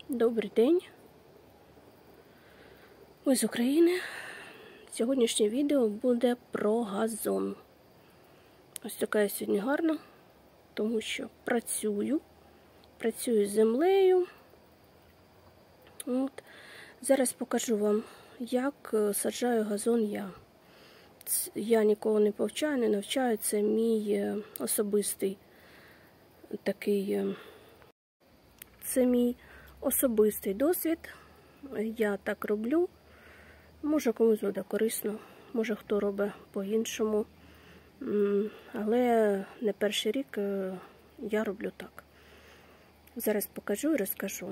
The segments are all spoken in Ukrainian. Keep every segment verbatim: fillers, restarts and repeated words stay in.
Добрий день, ми з України. Сьогоднішнє відео буде про газон. Ось така я сьогодні гарна, тому що працюю, працюю з землею. От. Зараз покажу вам, як саджаю газон я. Я нікого не повчаю, не навчаю, це мій особистий такий, це мій особистий досвід. Я так роблю. Може комусь буде корисно, може хто робить по-іншому. Але не перший рік я роблю так. Зараз покажу і розкажу.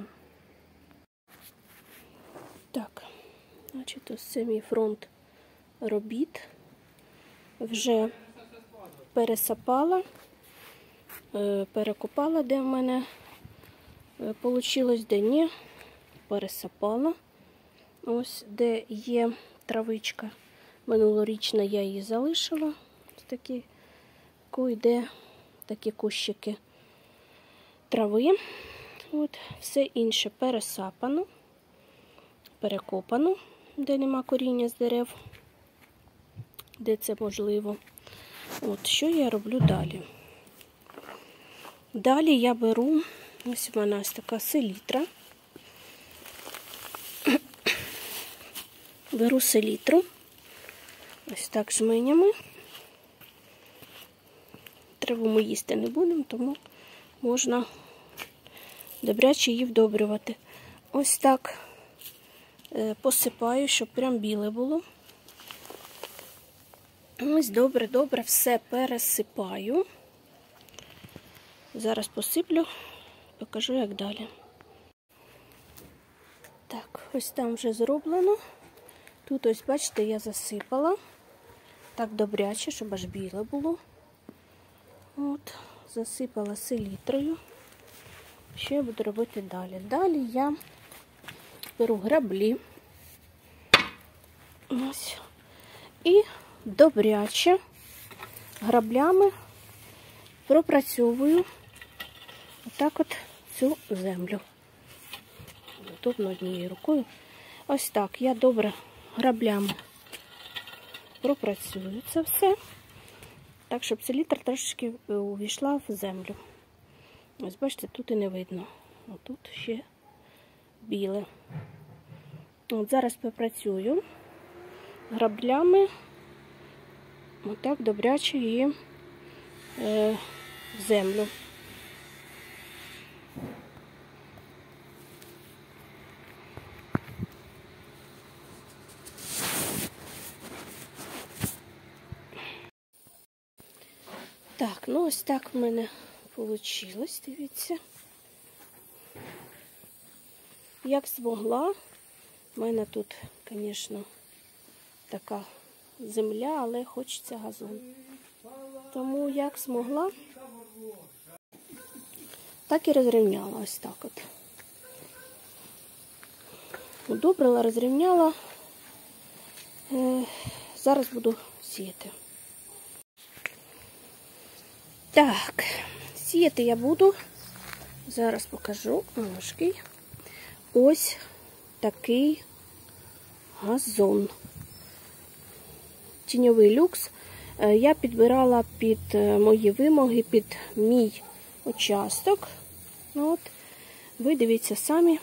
Так, значить, ось це мій фронт робіт. Вже пересапала, перекопала, де в мене вийшло, де ні, пересапала. Ось, де є травичка. Минулорічна я її залишила. Ось такі, де такі кущики трави. От, все інше пересапано, перекопано, де нема коріння з дерев, де це можливо. От, що я роблю далі? Далі я беру, ось в мене ось така селітра. Беру селітру, ось так жменями. Траву ми їсти не будемо, тому можна добряче її вдобрювати. Ось так посипаю, щоб прям біле було. Ось добре-добре все пересипаю. Зараз посиплю, покажу, як далі. Так, ось там вже зроблено. Тут ось, бачите, я засипала. Так добряче, щоб аж біле було. От, засипала селітрою. Що я буду робити далі? Далі я беру граблі. Ось. І добряче граблями пропрацьовую отак от цю землю. Удобно однією рукою. Ось так, я добре граблями пропрацюю це все, так, щоб селітра трошечки увійшла в землю. Ось, бачите, тут і не видно. А тут ще біле. От зараз попрацюю граблями, отак добряче її е, в землю. Так, ну ось так в мене вийшло, дивіться. Як змогла, в мене тут, звісно, така земля, але хочеться газон. Тому як змогла, так і розрівняла, ось так от. Удобрила, розрівняла. Зараз буду сіяти. Так, сіяти я буду, зараз покажу, ножки. Ось такий газон. Тіньовий люкс. Я підбирала під мої вимоги, під мій участок. От. Ви дивіться самі,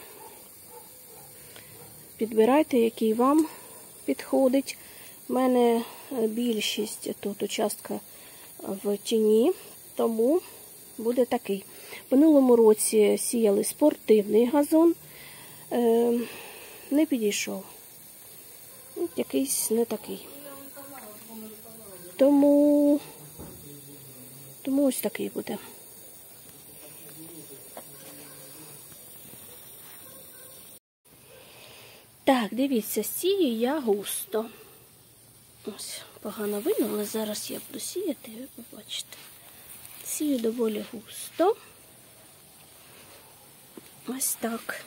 підбирайте, який вам підходить. У мене більшість тут участка в тіні. Тому буде такий. В минулому році сіяли спортивний газон, е, не підійшов. От якийсь не такий. Тому, тому ось такий буде. Так, дивіться, сію я густо. Ось, погано видно, але зараз я буду сіяти, ви побачите. Сію доволі густо. Ось так.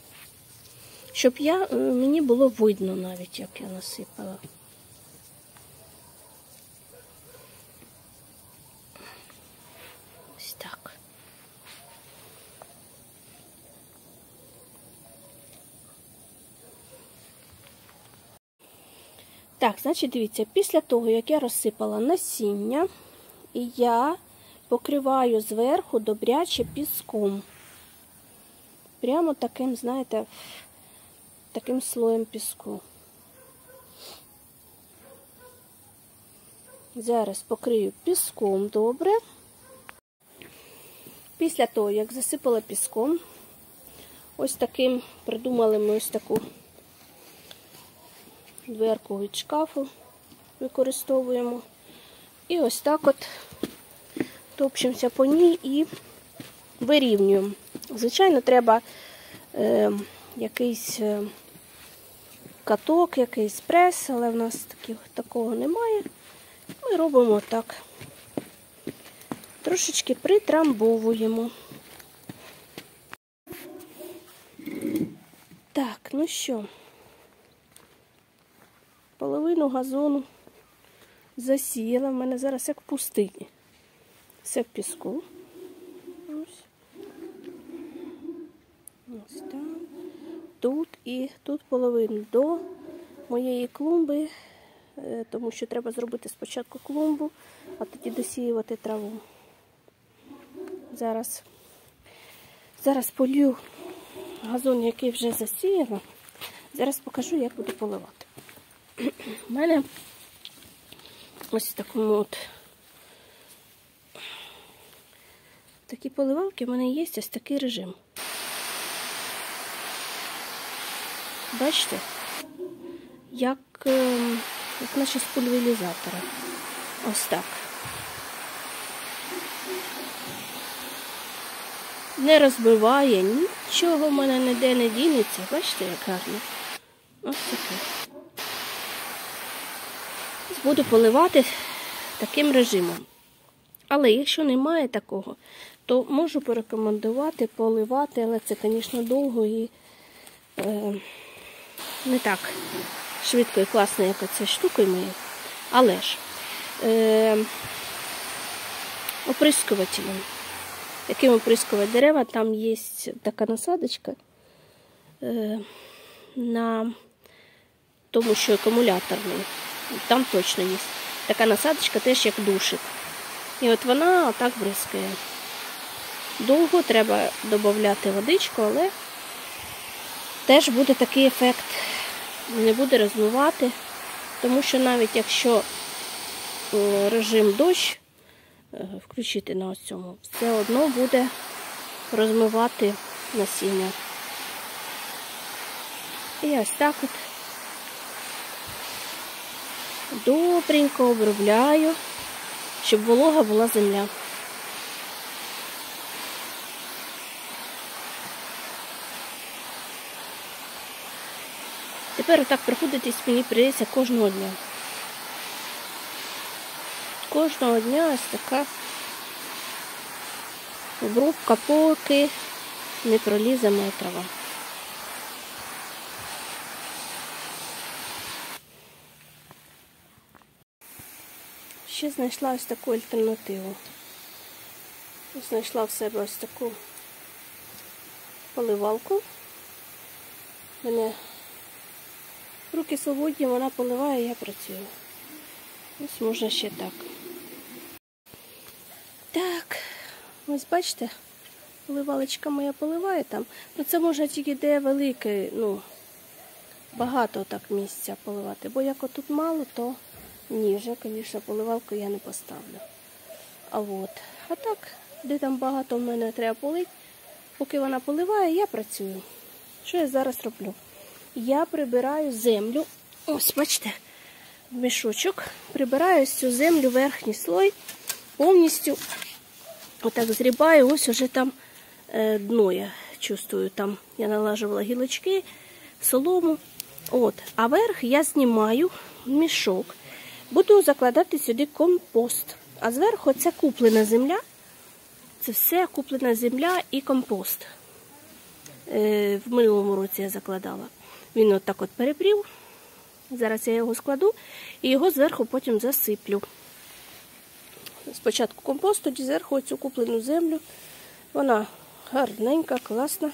Щоб я, мені було видно навіть, як я насипала. Так, значить, дивіться, після того, як я розсипала насіння, я покриваю зверху добряче піском. Прямо таким, знаєте, таким слоєм піску. Зараз покрию піском добре. Після того, як засипала піском, ось таким, придумали ми ось таку дверку від шкафу, використовуємо. І ось так от топчемося по ній і вирівнюємо. Звичайно, треба е, якийсь е, каток, якийсь прес, але в нас таких, такого немає. Ми робимо так. Трошечки притрамбовуємо. Так, ну що, половину газону засіяла. В мене зараз як в пустині. Все в піску. Ось. Ось так. Тут і тут половину до моєї клумби, тому що треба зробити спочатку клумбу, а тоді досіювати траву. Зараз, зараз полью газон, який вже засіяно. Зараз покажу, як буду поливати. У мене ось в такому от такі поливалки, в мене є ось такий режим. Бачите? Як, як наче з пульверизатора. Ось так. Не розбиває, нічого в мене ніде не дінеться. Бачите, як гарно? Ось таке. Буду поливати таким режимом. Але якщо немає такого, то можу порекомендувати поливати, але це, звісно, довго і е, не так швидко і класно, як оця штукою моєю. Але ж е, оприскувателем, яким оприскувати дерева, там є така насадочка е, на тому, що акумуляторний. Там точно є. Така насадочка теж як душик. І от вона отак бризкає. Довго треба додати водичку, але теж буде такий ефект. Не буде розмивати, тому що навіть якщо режим дощ включити на ось цьому, все одно буде розмивати насіння. І ось так от добренько обробляю, щоб волога була земля. Тепер отак проходитись мені прийдеться кожного дня. Кожного дня ось така обробка, поки не пролізе моя трава. Ще знайшла ось таку альтернативу. Знайшла в себе ось таку поливалку. У мене руки свободні, вона поливає, я працюю. Ось можна ще так. Так, ось бачите, поливалочка моя поливає там. Ну це можна тільки де велике, ну, багато так місця поливати. Бо як отут мало, то ні, вже, звісно, поливалку я не поставлю. А от, а так, де там багато в мене треба полити, поки вона поливає, я працюю. Що я зараз роблю? Я прибираю землю, ось, бачите, в мішочок, прибираю ось цю землю, верхній слой, повністю отак зрібаю, ось уже там е, дно я чувствую, там я налажувала гілочки, солому, от, а верх я знімаю в мішок, буду закладати сюди компост, а зверху це куплена земля, це все куплена земля і компост. Е, в минулому році я закладала. Він отак от перепрів. Зараз я його складу і його зверху потім засиплю. Спочатку компост, тоді зверху оцю куплену землю. Вона гарненька, класна.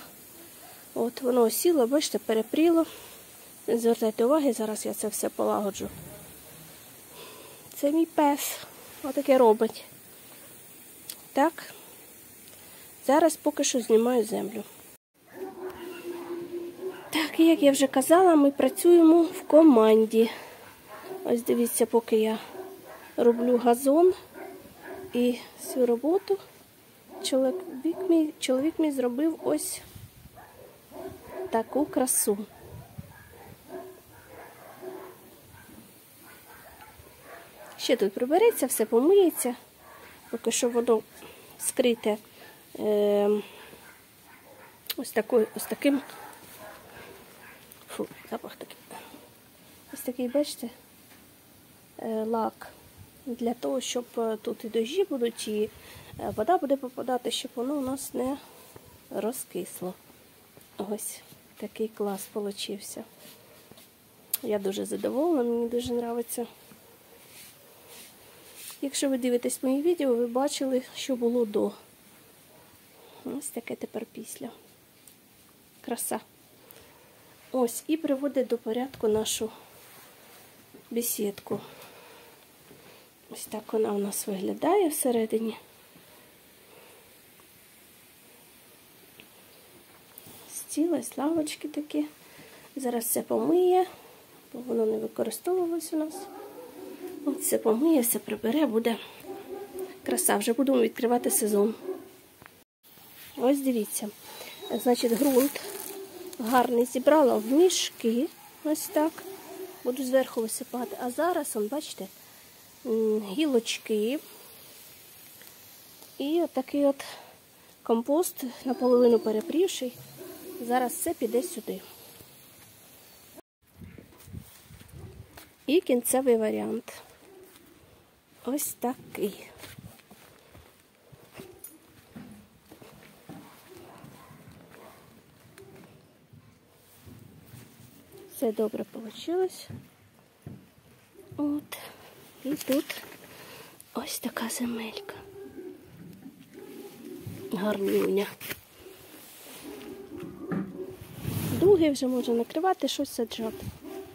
От, воно осіло, бачите, перепріло. Не звертайте уваги, зараз я це все полагоджу. Це мій пес. Отаке робить. Так. Зараз поки що знімаю землю. Так, і як я вже казала, ми працюємо в команді. Ось дивіться, поки я роблю газон і всю роботу, чоловік мій, чоловік мій зробив ось таку красу. Ще тут прибереться, все помиється, поки що воно скрите е, ось, такою, ось таким, фу, запах такий, ось такий, бачите, е, лак, для того, щоб тут і дощі будуть, і вода буде попадати, щоб воно у нас не розкисло. Ось такий клас получився. Я дуже задоволена, мені дуже подобається. Якщо ви дивитесь мої відео, ви бачили, що було до. Ось таке тепер після. Краса. Ось, і приводить до порядку нашу бесідку. Ось так вона у нас виглядає всередині. Стіл, ось лавочки такі. Зараз все помиє, бо воно не використовувалось у нас. Ось все помиє, все прибере, буде краса. Вже будемо відкривати сезон. Ось дивіться. Значить, ґрунт гарний зібрала в мішки. Ось так. Буду зверху висипати. А зараз, он, бачите, гілочки. І отакий от компост, наполовину перепрівший. Зараз все піде сюди. І кінцевий варіант. Ось такий. Все добре вийшло. От. І тут ось така земелька. Гарнюня. Дуги вже можна накривати, щось саджати.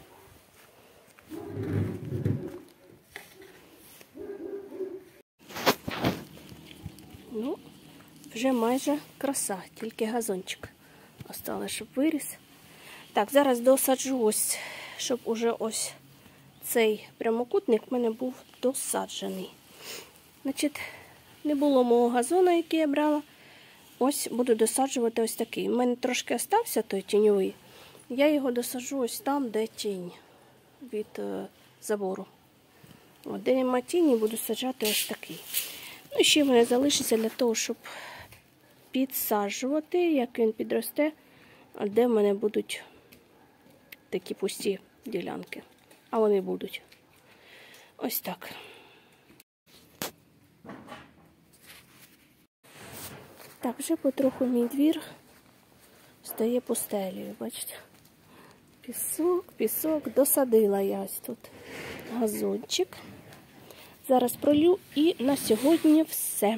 Ну, вже майже краса, тільки газончик осталось, щоб виріс. Так, зараз досаджу ось, щоб уже ось цей прямокутник в мене був досаджений. Значить, не було мого газону, який я брала. Ось буду досаджувати ось такий. У мене трошки остався той тіньовий. Я його досаджу ось там, де тінь від е, забору. От, де нема тіні, буду саджати ось такий. Ну, і ще в мене залишиться для того, щоб підсаджувати, як він підросте, де в мене будуть такі пусті ділянки. А вони будуть. Ось так. Так, вже потроху мій двір стає пустелею, бачите? Пісок, пісок, досадила я ось тут газончик. Зараз пролью і на сьогодні все.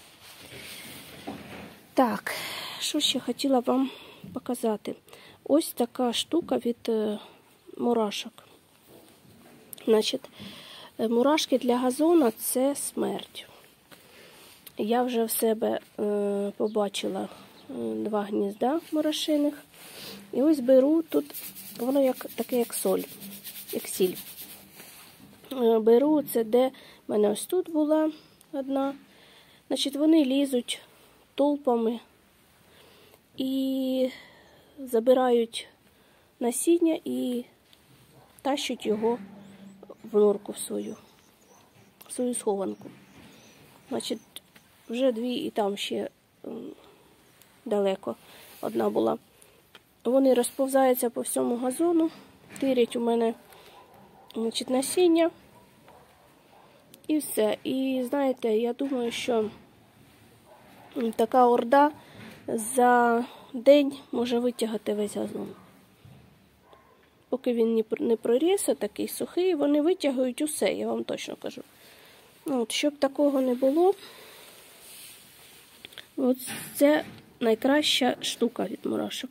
Так, що ще хотіла вам показати. Ось така штука від мурашок. Значить, мурашки для газону – це смерть. Я вже в себе е, побачила два гнізда мурашиних. І ось беру тут, воно як, таке як соль, як сіль. Е, беру це, де в мене ось тут була одна. Значить, вони лізуть толпами і забирають насіння і тащать його в норку в свою, в свою схованку. Значить, вже дві і там ще далеко одна була. Вони розповзаються по всьому газону, тирять у мене, значить, насіння і все. І знаєте, я думаю, що така орда за день може витягати весь газон. Поки він не проріс, такий сухий, вони витягують усе, я вам точно кажу. От, щоб такого не було, от це найкраща штука від мурашок.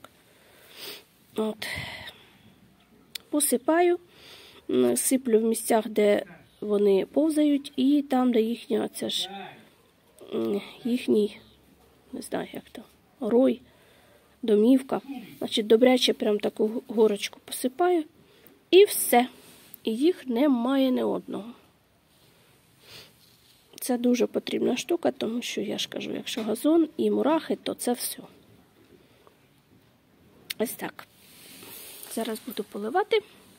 От. Посипаю, сиплю в місцях, де вони повзають, і там, де їхня, це ж їхній, не знаю як то, рой, домівка. Значить, добряче прям таку горочку посипаю. І все. І їх немає ні одного. Це дуже потрібна штука, тому що, я ж кажу, якщо газон і мурахи, то це все. Ось так. Зараз буду поливати.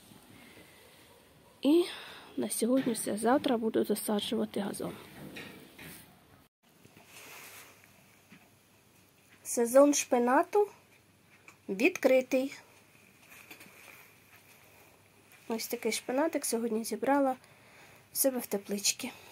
І на сьогодні все. Завтра буду засаджувати газон. Сезон шпинату відкритий. Ось такий шпинатик сьогодні зібрала в себе в тепличці.